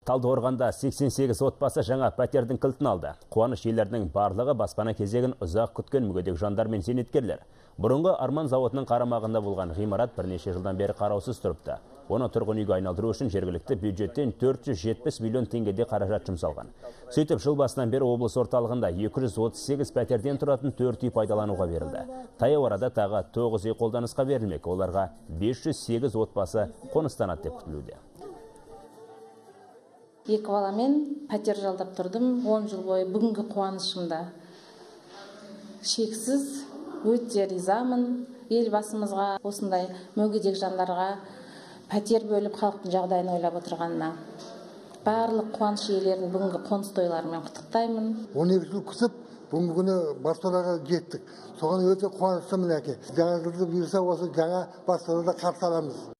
Талдықорғанда 88 отбасы жаңа пәтердің кілтін алды. Қуаныш иелерінің барлығы баспана кезегін ұзақ күткен мүгедек жандар мен зейнеткерлер. Бұрынғы Арман зауытының қарамағында болған ғимарат бірнеше жылдан бері қараусыз тұрыпты. Оны тұрғын үйге айналдыру үшін жергілікті бюджеттен 470 миллион теңгеде қаражат жұмсалған. Сөйтіп, жыл басынан бері облыс орталығында 238 пәтерден тұратын 4 үй пайдалануға берілді. Таяу арада тағы 9 үй қолданысқа берілмек. Оларға 508 отбасы қоныстанады деп күтілуде. 2 баламен пәтер жалдап тұрдым 10 жыл бойы. Бүгінгі қуанышымда шексіз, өте ризамын. Елбасымызға, осындай мүгедек жандарға пәтер бөліп халықтың жағдайын ойлап отырғанына. Барлық қуаныш иелерін бүгінгі қоныс тойларымен құттықтаймын. 12 жыл күтіп, бүгінгі күні баспанаға жеттік. Соған өте қуаныштымын әке. Жаңа жылды бұйырса осы жаңа баспанада қарсы аламыз.